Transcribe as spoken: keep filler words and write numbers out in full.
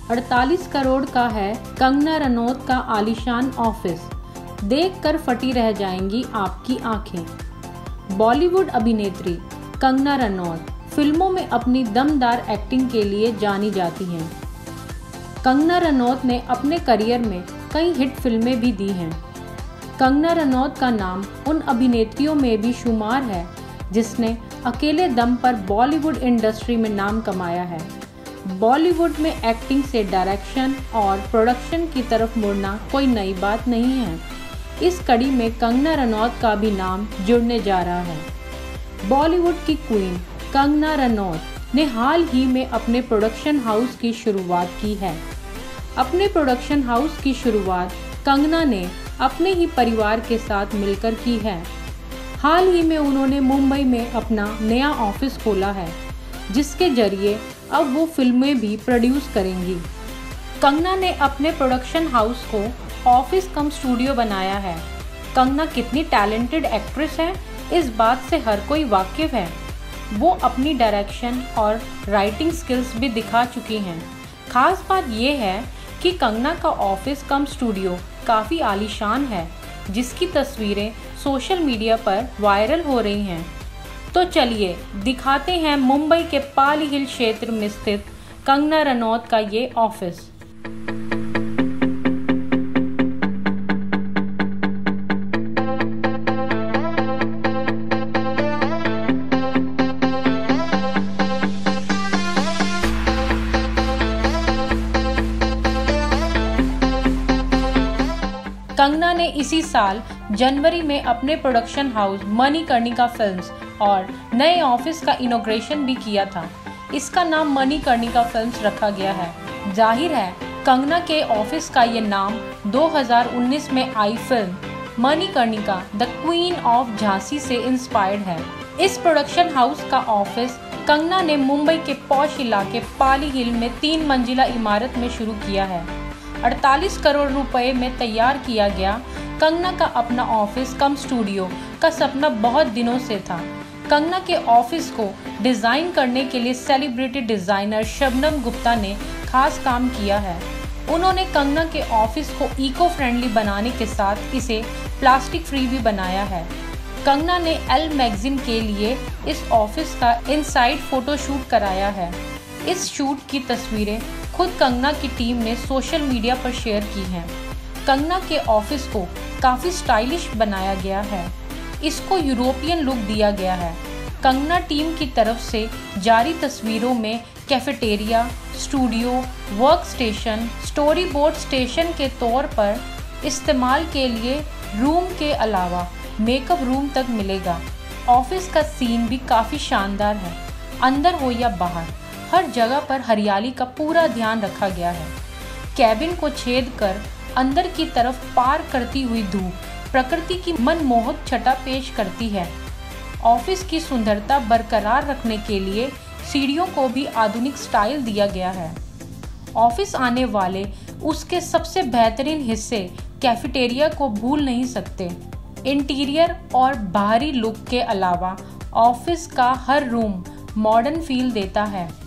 अड़तालीस करोड़ का है कंगना रनौत का आलीशान ऑफिस, देखकर फटी रह जाएंगी आपकी आंखें। बॉलीवुड अभिनेत्री कंगना रनौत फिल्मों में अपनी दमदार एक्टिंग के लिए जानी जाती हैं। कंगना रनौत ने अपने करियर में कई हिट फिल्में भी दी हैं। कंगना रनौत का नाम उन अभिनेत्रियों में भी शुमार है जिसने अकेले दम पर बॉलीवुड इंडस्ट्री में नाम कमाया है। बॉलीवुड में एक्टिंग से डायरेक्शन और प्रोडक्शन की तरफ मुड़ना कोई नई बात नहीं है। इस कड़ी में कंगना रनौत का भी नाम जुड़ने जा रहा है। बॉलीवुड की क्वीन कंगना रनौत ने हाल ही में अपने प्रोडक्शन हाउस की शुरुआत की है। अपने प्रोडक्शन हाउस की शुरुआत कंगना ने अपने ही परिवार के साथ मिलकर की है। हाल ही में उन्होंने मुंबई में अपना नया ऑफिस खोला है, जिसके जरिए अब वो फिल्में भी प्रोड्यूस करेंगी। कंगना ने अपने प्रोडक्शन हाउस को ऑफिस कम स्टूडियो बनाया है। कंगना कितनी टैलेंटेड एक्ट्रेस है, इस बात से हर कोई वाकिफ है। वो अपनी डायरेक्शन और राइटिंग स्किल्स भी दिखा चुकी हैं। खास बात ये है कि कंगना का ऑफिस कम स्टूडियो काफ़ी आलीशान है, जिसकी तस्वीरें सोशल मीडिया पर वायरल हो रही हैं। तो चलिए दिखाते हैं मुंबई के पाली हिल क्षेत्र में स्थित कंगना रनौत का ये ऑफिस। कंगना ने इसी साल जनवरी में अपने प्रोडक्शन हाउस मणिकर्णिका फिल्म्स और नए ऑफिस का इनॉग्रेशन भी किया था। इसका नाम मणिकर्णिका फिल्म्स रखा गया है। जाहिर है कंगना के ऑफिस का ये नाम दो हज़ार उन्नीस में आई फिल्म Manikarnika the queen of Jhansi से इंस्पायर्ड है। इस प्रोडक्शन हाउस का ऑफिस कंगना ने मुंबई के पॉश इलाके पाली हिल में तीन मंजिला इमारत में शुरू किया है। अड़तालीस करोड़ रुपए में तैयार किया गया कंगना का अपना ऑफिस कम स्टूडियो का सपना बहुत दिनों से था। कंगना के ऑफिस को डिज़ाइन करने के लिए सेलिब्रिटी डिज़ाइनर शबनम गुप्ता ने खास काम किया है। उन्होंने कंगना के ऑफिस को इको फ्रेंडली बनाने के साथ इसे प्लास्टिक फ्री भी बनाया है। कंगना ने एल मैगजीन के लिए इस ऑफिस का इनसाइड फोटो शूट कराया है। इस शूट की तस्वीरें खुद कंगना की टीम ने सोशल मीडिया पर शेयर की हैं। कंगना के ऑफिस को काफ़ी स्टाइलिश बनाया गया है। इसको यूरोपियन लुक दिया गया है। कंगना टीम की तरफ से जारी तस्वीरों में cafeteria, studio, work station, story board station के तौर पर इस्तेमाल के लिए रूम के अलावा मेकअप रूम तक मिलेगा। ऑफिस का सीन भी काफ़ी शानदार है। अंदर हो या बाहर, हर जगह पर हरियाली का पूरा ध्यान रखा गया है। कैबिन को छेद कर अंदर की तरफ पार करती हुई धूप प्रकृति की मनमोहक छटा पेश करती है। ऑफिस की सुंदरता बरकरार रखने के लिए सीढ़ियों को भी आधुनिक स्टाइल दिया गया है। ऑफिस आने वाले उसके सबसे बेहतरीन हिस्से कैफेटेरिया को भूल नहीं सकते। इंटीरियर और बाहरी लुक के अलावा ऑफिस का हर रूम मॉडर्न फील देता है।